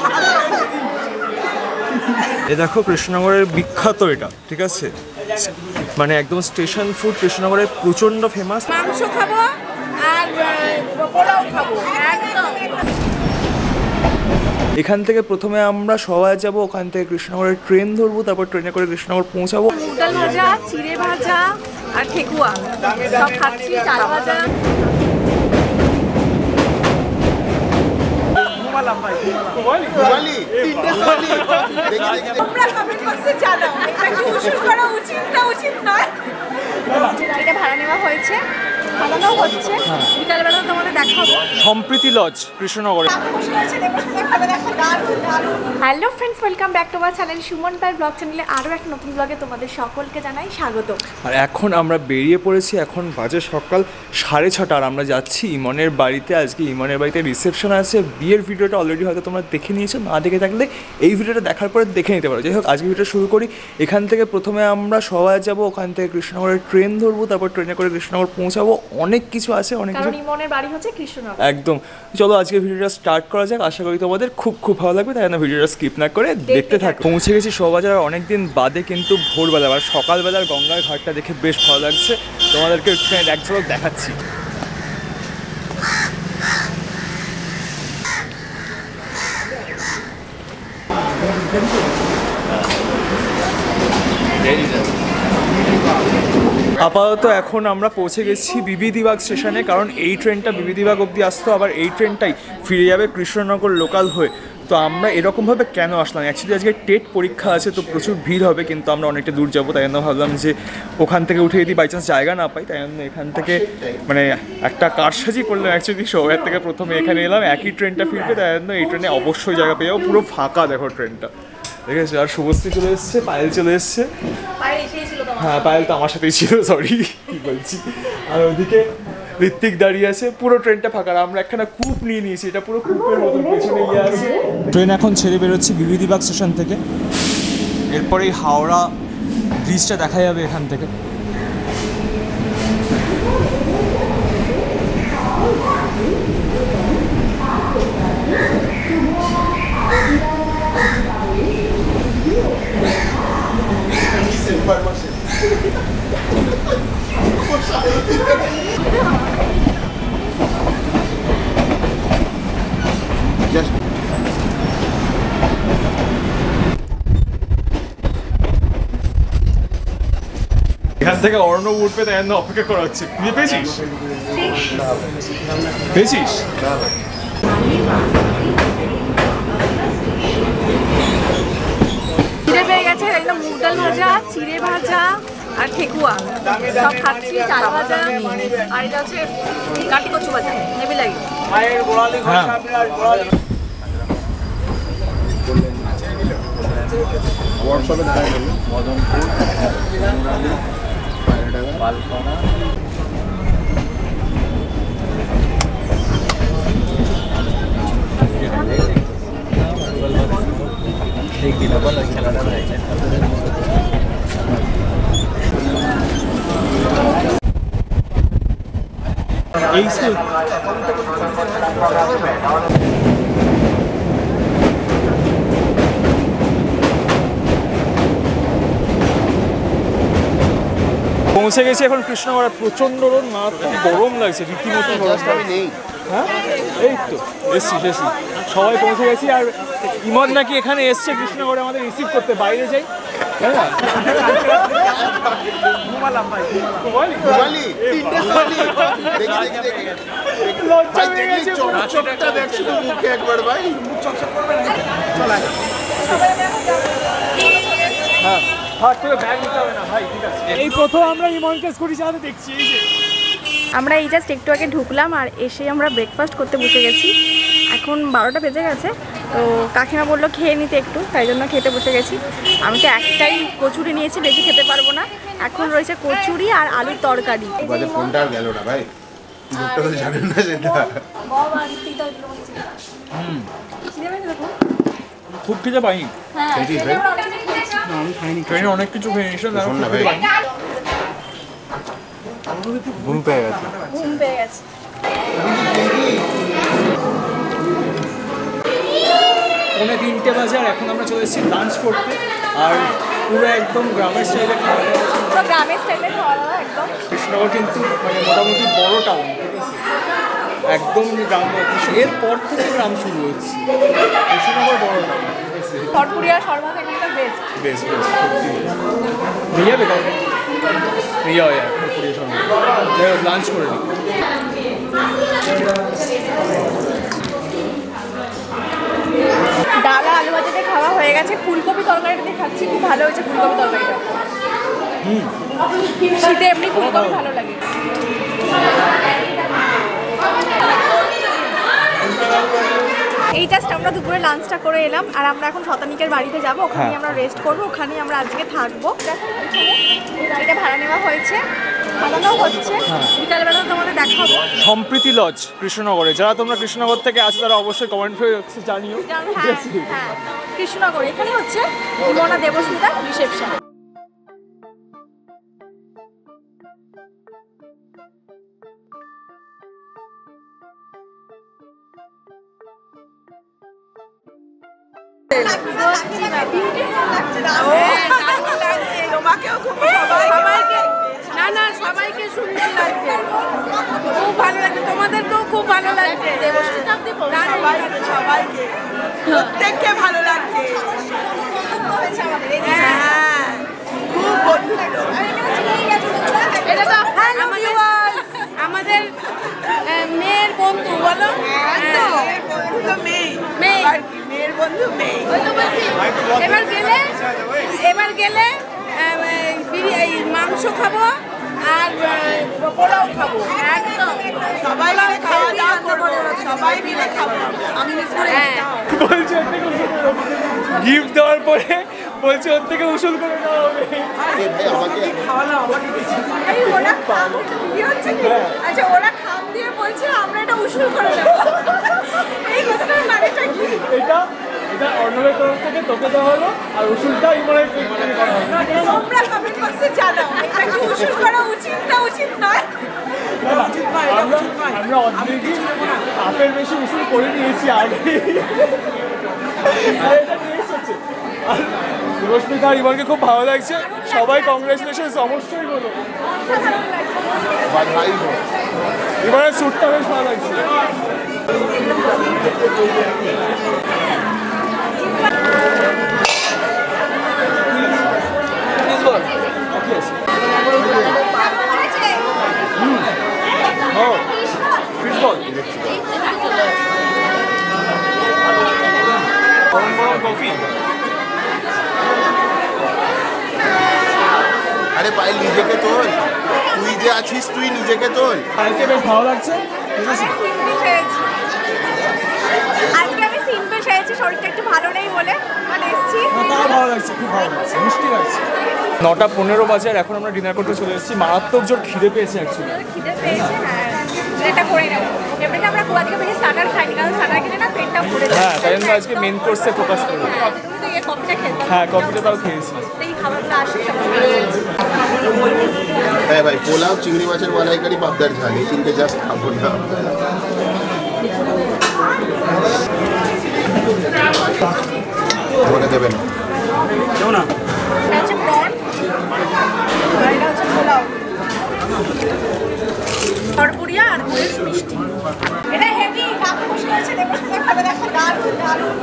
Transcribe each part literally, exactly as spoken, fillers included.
এই দেখো কৃষ্ণনগরের বিখ্যাত এটা, ঠিক আছে, মানে একদম স্টেশন ফুড কৃষ্ণনগরের প্রচন্ড ফেমাস। মাংস খাবো আর পোলাও খাবো একদম। এখান থেকে প্রথমে আমরা সবাই যাব, ওখান থেকে কৃষ্ণনগরের ট্রেন ধরবো, তারপর ট্রেনে করে কৃষ্ণনগর পৌঁছাবো। মুগডাল ভাজা, চিড়ে ভাজা আর ঠেকুয়া সব খাচ্ছি, চাল ভাজা। ভাড়া নেওয়া হয়েছে, খাওয়ানো হচ্ছে, বিকালবেলা তোমাদের দেখাবো। সম্প্রীতি লজ কৃষ্ণনগরে। Hello friends, welcome back to my channel Suman Payel blog চ্যানেলে আরও একটা নতুন ব্লগে তোমাদের সকলকে জানাই স্বাগত। আর এখন আমরা বেরিয়ে পড়েছি, এখন বাজে সকাল সাড়ে ছটা, আর আমরা যাচ্ছি ইমনের বাড়িতে। আজকে ইমনের বাড়িতে রিসেপশন আছে। বিয়ের ভিডিওটা অলরেডি হয়তো তোমরা দেখে নিয়েছো, না দেখে থাকলে এই ভিডিওটা দেখার পরে দেখে নিতে পারো। যাই হোক, আজকে ভিডিওটা শুরু করি। এখান থেকে প্রথমে আমরা সবাই যাব, ওখান থেকে কৃষ্ণনগরের ট্রেন ধরবো, তারপর ট্রেনে করে কৃষ্ণনগর পৌঁছাবো। অনেক কিছু আছে, অনেক কিছু। ইমনের বাড়ি হচ্ছে কৃষ্ণনগর। একদম। চলো আজকে ভিডিওটা স্টার্ট করা যাক। আশা করি তোমাদের খুব খুব ভালো লাগবে, তাই জন্য ভিডিওটা স্কিপ না করে দেখতে থাকো। পৌঁছে গেছি শোভাবাজার অনেকদিন বাদে, কিন্তু ভোরবেলা আর সকালবেলার গঙ্গার ঘাটটা দেখে বেশ ভালো লাগছে। তোমাদেরকে এক ঝলক দেখাচ্ছি। আপাতত এখন আমরা পৌঁছে গেছি বিবিদিবাগ স্টেশনে, কারণ এই ট্রেনটা বিবিদিবাগ অবধি আসতো, আবার এই ট্রেনটাই ফিরে যাবে কৃষ্ণনগর লোকাল হয়ে। তো আমরা এরকমভাবে কেন আসলাম, অ্যাকচুয়ালি আজকে টেট পরীক্ষা আছে, তো প্রচুর ভিড় হবে, কিন্তু আমরা অনেকটা দূর যাবো, তাই জন্য ভাবলাম যে ওখান থেকে উঠে যদি বাই চান্স জায়গা না পাই, তাই জন্য এখান থেকে মানে একটা কারসাজি করলাম। অ্যাকচুয়ালি শহরের থেকে প্রথমে এখানে এলাম, একই ট্রেনটা ফিরবে, তাই জন্য এই ট্রেনে অবশ্যই জায়গা পেয়ে যাবো। পুরো ফাঁকা দেখো ট্রেনটা, ঠিক আছে। আর শুভশ্রী চলে এসছে, পায়েল চলে এসছে। হ্যাঁ, পায়েল তো আমার সাথেই ছিল, সরি কি বলছি। আর ওদিকে ঋত্বিক দাঁড়িয়ে আছে। পুরো ট্রেনটা ফাঁকা। আমরা একখানা কূপ নিয়ে নিয়েছি, এটা পুরো কূপের মতন পেছনে ইয়ে আছে। ট্রেন এখন ছেড়ে বেরোচ্ছি বিবিদিবাগ স্টেশন থেকে। এরপরেই হাওড়া ব্রিজটা দেখা যাবে এখান থেকে। এখান থেকে অর্ণব উঠবে, তাই জন্য অপেক্ষা করা হচ্ছে। তুই পেয়েছিস পেয়েছিস চিড়ে পেয়ে গেছে, একদম মুগডাল ভাজা, চিড়ে ভাজা আর ঠেকুয়া সব খাচ্ছি, চাল ভাজা। আর এটা হচ্ছে কাটি কচু ভাজা, হেভি লাগে। এই স্কুল পৌঁছে গেছি এখন কৃষ্ণনগর। প্রচন্ড রোদ, না গরম লাগছে রীতিমতো। হ্যাঁ, এই তো এসছি এসছি সবাই পৌঁছে গেছি। আর ইমন নাকি এখানে এসছে কৃষ্ণনগরে আমাদের রিসিভ করতে। বাইরে যাই, তাই না? এই প্রথম আমরা ইমনকে স্কুটি চালাতে দেখছি। এই যে আমরা এই জাস্ট একটু আগে ঢুকলাম, আর এসে আমরা ব্রেকফাস্ট করতে বসে গেছি। এখন বারোটা বেজে গেছে, তো কাকিমা বললো খেয়ে নিতে একটু, তাই জন্য খেতে বসে গেছি। আমি তো একটাই কচুরি নিয়েছি, বেশি খেতে পারবো না। এখন রয়েছে কচুরি আর আলুর তরকারি। খুব খিদে পাইনি, আমি খাইনি। ট্রেনে অনেক কিছু খেয়ে নিয়েছিলাম, ঘুম পেয়ে গেছে ঘুম পেয়ে গেছে। পৌনে তিনটে বাজে আর এখন আমরা চলে এসেছি লাঞ্চ করতে। আর পুরো একদম গ্রামের স্টাইলে খাওয়া দাওয়া, পুরো গ্রামের স্টাইলে খাওয়া দাওয়া একদম। কৃষ্ণনগর কিন্তু মানে মোটামুটি বড় টাউন, ঠিক আছে, একদম গ্রাম, এরপর থেকে গ্রাম শুরু হচ্ছে, কৃষ্ণনগর বড় টাউন, ঠিক আছে। সরপুরিয়া শর্মা এখানকার বেস্ট বেশ বেশ সত্যি নিয়ে যাবে কাউকে নিয়ে যাওয়া যায় সরপুরিয়া শর্মা। লাঞ্চ করে নিই। ডালা আলু ভাজাতে খাওয়া হয়ে গেছে, ফুলকপি তরকারিটা খাচ্ছি, খুব ভালো হয়েছে ফুলকপি তরকারিটা। হুম, শীতে এমনি ফুলকপি ভালো লাগে। এই জাস্ট আমরা দুপুরে লাঞ্চটা করে এলাম আর আমরা এখন শতানিকের বাড়িতে যাবো, ওখানে আমরা রেস্ট করবো, ওখানেই আমরা আজকে থাকবো। গাড়িটা ভাড়া নেওয়া হয়েছে, ভাড়াটাও হচ্ছে, বিকালবেলা তোমাদের দেখাবো। সম্প্রীতি লজ কৃষ্ণনগরে, যারা তোমরা কৃষ্ণনগর থেকে আসো তারা অবশ্যই কমেন্ট করে জানিও। হ্যাঁ হ্যাঁ, কৃষ্ণনগর, এখানে হচ্ছে ইমনা দেবস্মিতা রিসেপশন। না না সবাইকে সুন্দর লাগছে, খুব ভালো লাগছে, তোমাদেরকেও খুব ভালো লাগছে, সবাইকে প্রত্যেককে ভালো লাগছে, খুব বন্ধুত্ব। এটা তো আমাদের মেয়ের বন্ধু, বলো মেয়ের বন্ধু মেয়ে। এবার গেলে এবার গেলে মাংস খাবো আর পোলাও খাবো, একদম সবাই মিলে খাওয়া দাওয়া করবো, সবাই মিলে খাবো। আমি মিস করে বলছে গিফট দেওয়ার পরে বলছে ওর থেকে উসুল করে দেওয়া হবে। আচ্ছা ওরা খাম দিয়ে বলছে আমরা এটা উসুল করে দেবো, এই কথাটার মানেটা কি? এটা এটা অর্ণবের তরফ থেকে তোকে দেওয়া হলো আর উসুলটা ইমনের থেকে করা হলো। তোমরা কমেন্ট বক্সে জানাও এটা কি উসুল করা উচিত না উচিত নয়। আমরা আমরা অলরেডি হাফের বেশি উসুল করে নিয়েছি আগে, আর এটা টেস্ট হচ্ছে। আর রশ্মিতা আর ইমনকে খুব ভালো লাগছে, সবাই কংগ্রেচুলেশন অবশ্যই বলো। এবারে স্যুটটা বেশ ভালো লাগছে। আরে পায়েল নিজেকে তোল, তুই যে আছিস তুই নিজেকে তোল। আজকে বেশ ভালো লাগছে, ঠিক আছে। আজকে আমি সিম্পল সেরেছি, শরীরটা একটু ভালো নেই বলে মানে এসেছি। তাও ভালো লাগছে, খুব ভালো লাগছে, মিষ্টি লাগছে। নটা পনেরো বাজে আর এখন আমরা ডিনার করতে চলে এসেছি। মারাত্মক জোর খিদে পেয়েছে অ্যাকচুয়ালি। খিদে পেয়েছে, হ্যাঁ এটা করে নেবো। এমনিতে আমরা গোয়া থেকে বেশি স্টার্টার খাইনি, কারণ স্টার্টার খেলে না পেটটা ভরে যায়। হ্যাঁ, তাই জন্য আজকে মেন কোর্সে ফোকাস করবো। তুমি তো এই কফিটা খেতে, হ্যাঁ কফিটা তাও খেয়েছি। এই খাবারগুলো আসে সবাই। হ্যাঁ ভাই, পোলাও, চিংড়ি মাছের মালাইকারি, পাবদার ঝাল, এই তিনটে জাস্ট খাবো না। মনে দেবেন কেউ না। এটা হচ্ছে প্রন আর এটা হচ্ছে পোলাও, সরপুরিয়া আর গুড়ের মিষ্টি। এটা হেভি, কাকু বসে আছে, দেবস্মিতা খাবে, দেখো দারুণ দারুণ।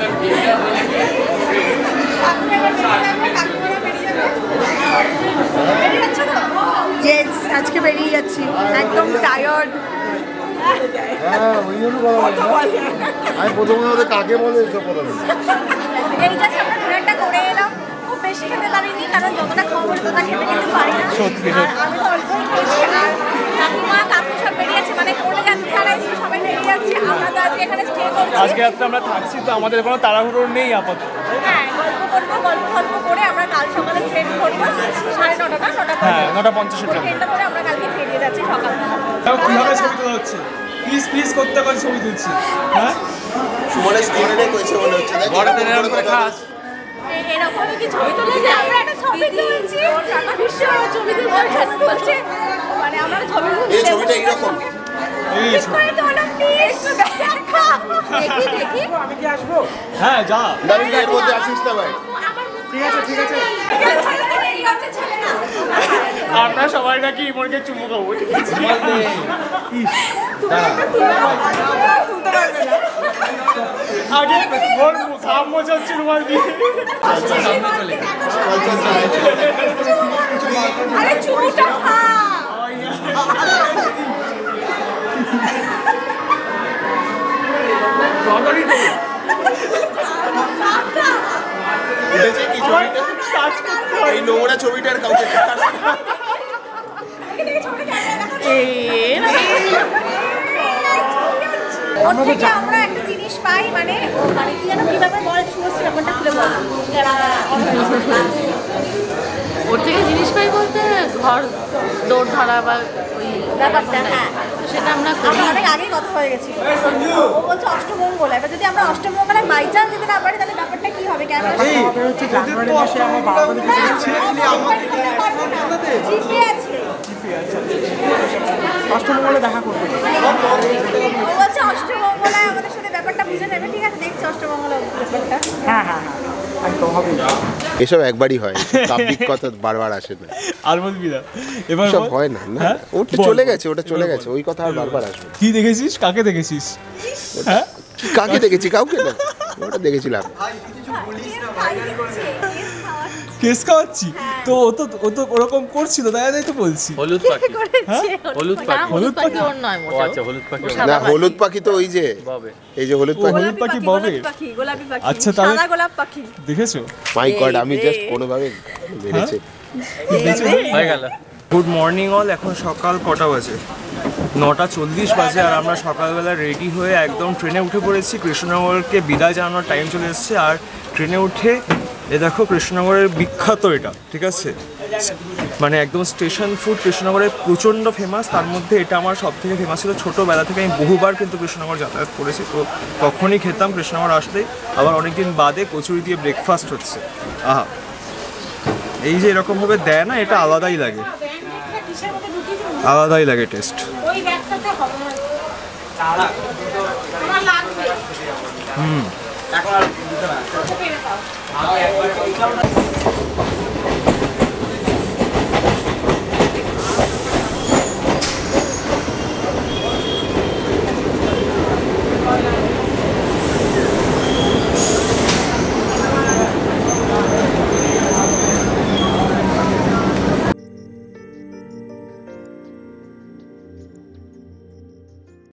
কাকু এবার বেরিয়ে যাবে, কাকু এবার বেরিয়ে যাবে। বেরিয়ে যাচ্ছে তো? ইয়েস, আজকে বেরিয়ে যাচ্ছি, একদম টায়ার্ড। হ্যাঁ ওই জন্য বলা হয় না। আমি প্রথমে ওদের কাকে বলে এসব বলো না। এই জাস্ট আমরা ডিনারটা করে এলাম, খুব বেশি খেতে পারিনি কারণ যতটা খাওয়া বলে ততটা খেতে কিন্তু পারি না। সত্যি, আর আমি তো অল্পই খেয়েছি, আর কাকিমা কাকু সব বেরিয়েছে, মানে কোলে যাচ্ছে যারা এসে সবাই বেরিয়ে যাচ্ছে। আমরা তো আজকে এখানে স্টে করছি, আজকে রাত্রে আমরা থাকছি, তো আমাদের কোনো তাড়াহুড়ো নেই আপাতত। হ্যাঁ গল্প করবো, গল্প গল্প করে আমরা কাল সকালে ট্রেন করবো সাড়ে নটা না নটা হ্যাঁ নটা পঞ্চাশে ট্রেন। ট্রেনটা করে আমরা কালকে বেরিয়ে যাচ্ছি সকালবেলা। কিভাবে ছবি তোলা হচ্ছে, প্লিজ প্লিজ করতে করে ছবি তুলছি। হ্যাঁ সুমনের স্ক্রিনে কইছে মনে হচ্ছে, দেখ বড় তেলের উপরে খাস। এরকম কি ছবি তুলে যে আমরা একটা ছবি তুলছি, বিশ্ব ছবি তুলছে, মানে আমরা ছবি তুলছি। এই ছবিটা এরকম এই এসো। আমি কি আসবো? হ্যাঁ যা। দাঁড়িয়ে এর মধ্যে আসিস না ভাই। ঠিক আছে ঠিক আছে। আমরা সবাই নাকি ইমনকে চুমু খাবো ঠিক আছে? আগে ওর ঘাম মোছাচ্ছে রুমাল দিয়ে। আরে চুমুটা খা। এই নোংরা ছবিটার কাউকে দেখাস না। ওর থেকে আমরা একটা জিনিস পাই মানে মানে কি জানো কি ব্যাপার বল শুনছি ব্যাপারটা খুলে বল। ওর থেকে জিনিস পাই বলতে ঘর দৌড় ধরা বা ওই ব্যাপারটা হ্যাঁ তো সেটা আমরা আমরা অনেক আগেই কথা হয়ে গেছি। ও বলছে অষ্টমঙ্গল, এবার যদি আমরা অষ্টমঙ্গলায় বাই চান্স যেতে না পারি তাহলে ব্যাপারটা কি হবে? কেন হচ্ছে জানুয়ারি মাসে আমার বাবা জিপে আছে অষ্টমঙ্গলে দেখা করবে। ও বলছে অষ্টমঙ্গলায় আমাদের সাথে ব্যাপারটা বুঝে নেবে। ঠিক আছে দেখছি অষ্টমঙ্গলা ব্যাপারটা। হ্যাঁ হ্যাঁ হ্যাঁ একদম হবে। এসব একবারই হয়, পাবলিক কথা বারবার আসে না। আর বলবি না এবার সব হয় না না, হ্যাঁ? ওটা বল, চলে বল। গেছে, ওটা চলে গেছে, ওই কথা আর বারবার আসবে। কি দেখেছিস? কাকে দেখেছিস? হ্যাঁ কাকে দেখেছি? কাউকে না, ওটা দেখেছিলাম। কেস খাওয়াচ্ছি তো ও তো ও তো ওরকম করছিল তাই তাই তো বলছি। হলুদ পাখি হলুদ না পাখি হলুদ পাখি ওর নয় ও মোটেও আচ্ছা হলুদ পাখি ও ওর। সাদা না পাখি। হলুদ পাখি তো ওই যে বাবে এই যে হলুদ ও পাখি। হলুদ পাখি ববে গোলাপি পাখি গোলাপি পাখি আচ্ছা, তাহলে- সাদা গোলাপ পাখি দেখেছো? মাই গড, আমি জাস্ট কোনোভাবে বেড়েছে। হয়ে গেল। Good morning all. এখন সকাল কটা বাজে? নটা চল্লিশ বাজে আর আমরা সকালবেলা রেডি হয়ে একদম ট্রেনে উঠে পড়েছি। কৃষ্ণনগরকে বিদায় জানানোর টাইম চলে এসেছে আর ট্রেনে উঠে এ দেখো কৃষ্ণনগরের বিখ্যাত এটা, ঠিক আছে, মানে একদম স্টেশন ফুড কৃষ্ণনগরের প্রচণ্ড ফেমাস। তার মধ্যে এটা আমার সব থেকে ফেমাস ছিল ছোটোবেলা থেকে। আমি বহুবার কিন্তু কৃষ্ণনগর যাতায়াত করেছি, তো তখনই খেতাম কৃষ্ণনগর আসলেই। আবার অনেকদিন বাদে কচুরি দিয়ে ব্রেকফাস্ট হচ্ছে। আহা, এই যে এরকমভাবে দেয় না, এটা আলাদাই লাগে, আলাদাই লাগে টেস্ট। হুম